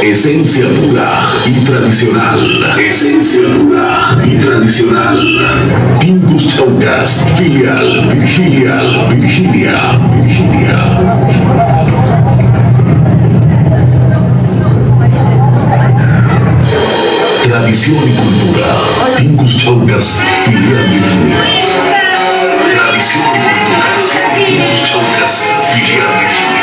Esencia pura y tradicional. Esencia pura y tradicional. Tingus Chaucas, filial, Virginia. Tradición y cultura. Tingus Chaucas, filial, Virginia. Tradición y cultura. Tingus Chaucas, filial, Virginia.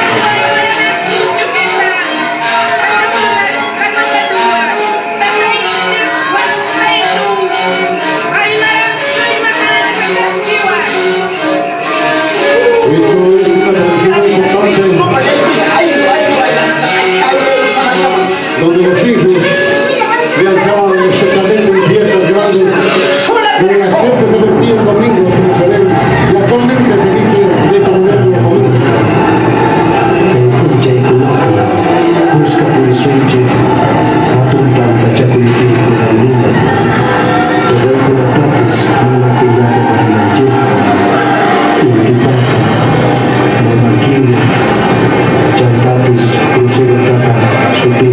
Donde los hijos realizaban especialmente en fiestas grandes, donde la gente se vestía en domingos como se ven, y actualmente se viste de esta manera los domingos. Busca por el sueño, atuntanta chacuitín, pues al mundo. Poder con la tapis, no la pillada para la chica, intitata, no maquilla, chantapis, crucero tata, sutil.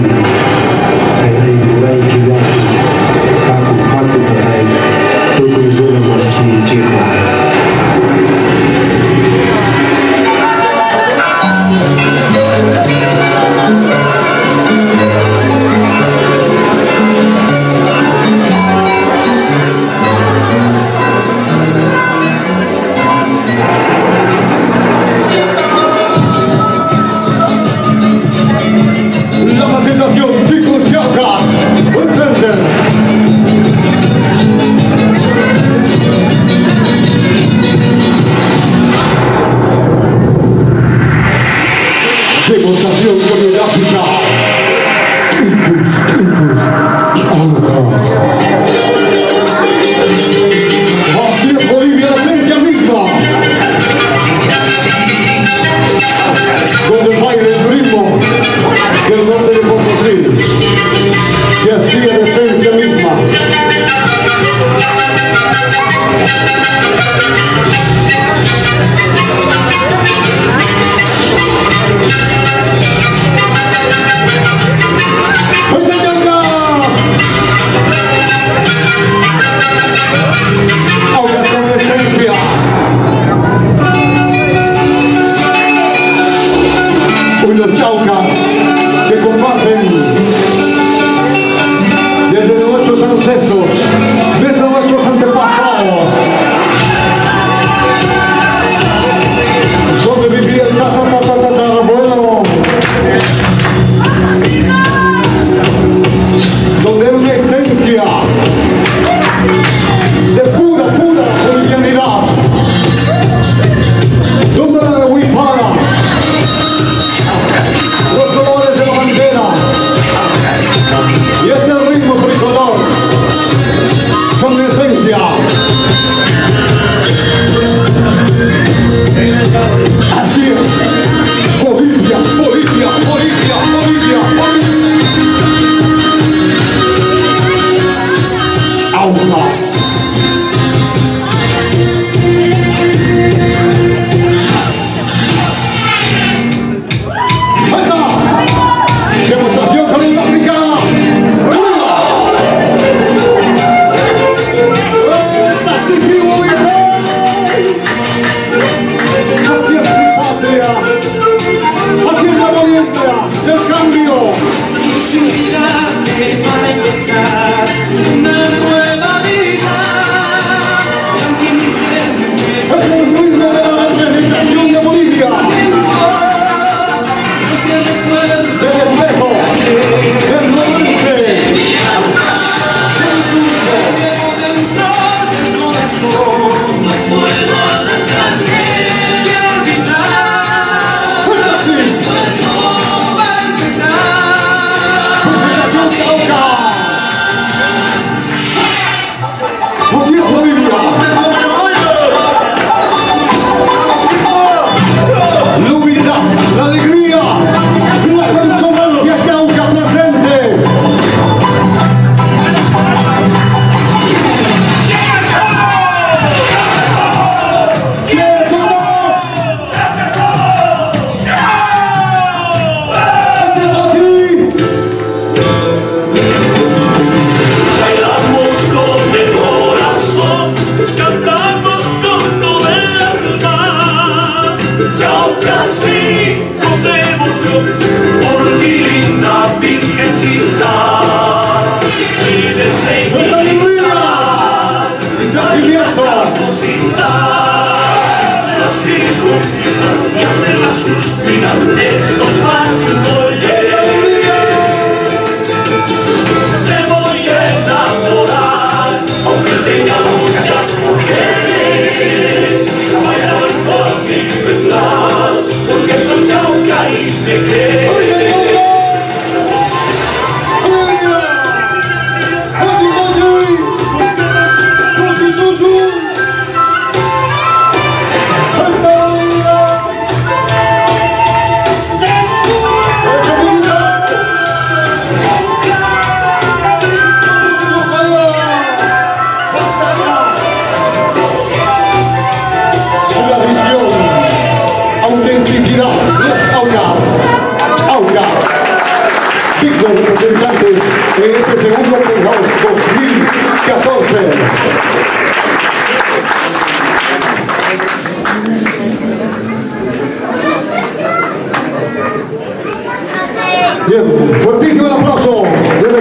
Demostración coreográfica. Así es Bolivia, la esencia misma. Donde baila el ritmo del norte de Potosí, que así es la esencia misma. Los chaucas que comparten desde nuestros ancestros, desde nuestros antepasados, donde vivía el tatarabuelo, donde era una esencia de pura bolivianidad, donde la huipara, los colores de la bandera y este ritmo tricolor son mi esencia. Así es, Bolivia. Aulas. Demostración coreográfica. Así es mi patria. Así es la Bolivia del cambio. Para empezar una nueva vida. Es el ritmo de la representación de Bolivia. Del espejo, del norte. Virgencita, lídense infinitas, nuestra cosita, las que conquistan y hacen la suspirar, estos fácil oye. Te voy a enamorar, aunque tenga muchas mujeres, bailas por mí vendrás, porque soy chauca y me quieres. Dignos representantes en este segundo Playhouse 2014. Bien, fuertísimo el aplauso.